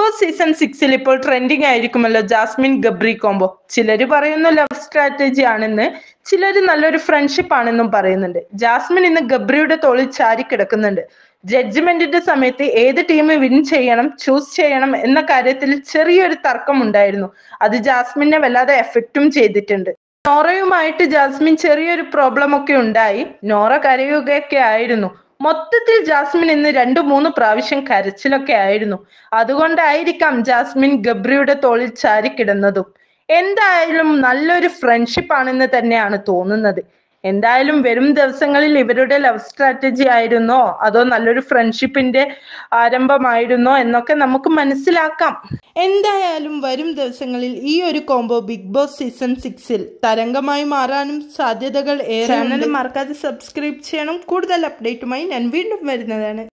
Boss season 6 ഇപ്പോൾ trending ആയിരിക്കുമല്ലോ Jasmine Gabri combo. ചിലര് പറയുന്നു ലവ് സ്ട്രാറ്റജി ആണെന്ന്, ചിലര് നല്ലൊരു ഫ്രണ്ട്ഷിപ്പ് ആണെന്നും പറയുന്നുണ്ട്. ജാസ്മിൻ ഇന്ന് ഗബ്രിയുടെ തോളിൽ ചാരി കിടക്കുന്നുണ്ട്. ജഡ്ജ്മെന്റിന്റെ സമയത്ത് ഏത് ടീം വിൻ ചെയ്യണം, ചൂസ് ചെയ്യണം എന്ന കാര്യത്തിൽ ചെറിയൊരു തർക്കം ഉണ്ടായിരുന്നു. അത് ജാസ്മിനെ വല്ലാതെ എഫക്റ്റും ചെയ്തിട്ടുണ്ട്. നോറയുമായിട്ട് ജാസ്മിൻ ചെറിയൊരു പ്രോബ്ലം ഒക്കെ ഉണ്ടായി. നോറ കരയുകയൊക്കെ ആയിരുന്നു. മൊത്തത്തിൽ ജാസ്മിൻ ഇന്ന് 2-3 പ്രാവശ്യം കരച്ചിലൊക്കെ ആയിരുന്നു. അതുകൊണ്ടായിരിക്കാം ജാസ്മിൻ ഗബ്രിയുടെ തോളിൽ ചാരിക്കിടന്നതും. എന്തായാലും നല്ലൊരു ഫ്രണ്ട്ഷിപ്പ് ആണെന്ന് തന്നെയാണ് തോന്നുന്നത്. എന്തായാലും വരും ദിവസങ്ങളിൽ ഇവരുടെ ലവ് സ്ട്രാറ്റജി ആയിരുന്നോ അതോ നല്ലൊരു ഫ്രണ്ട്ഷിപ്പിന്റെ ആരംഭമായിരുന്നോ എന്നൊക്കെ നമുക്ക് മനസ്സിലാക്കാം. എന്തായാലും വരും ദിവസങ്ങളിൽ ഈ ഒരു കോംബോ ബിഗ് ബോസ് സീസൺ 6 തരംഗമായി മാറാനും സാധ്യതകൾ ഏറെ. ചാനൽ മറക്കാതെ സബ്സ്ക്രൈബ് ചെയ്യണം. കൂടുതൽ അപ്ഡേറ്റുമായി ഞാൻ വീണ്ടും വരുന്നതാണ്.